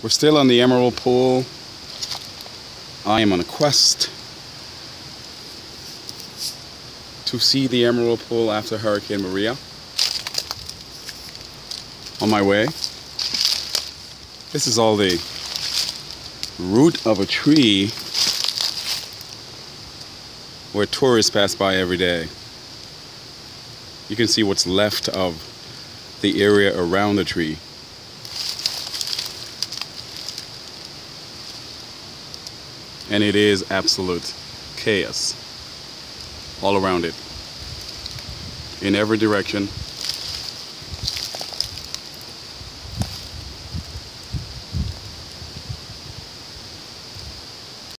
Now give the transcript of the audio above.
We're still on the Emerald Pool. I am on a quest to see the Emerald Pool after Hurricane Maria. On my way. This is all the root of a tree where tourists pass by every day. You can see what's left of the area around the tree. And it is absolute chaos all around it, in every direction.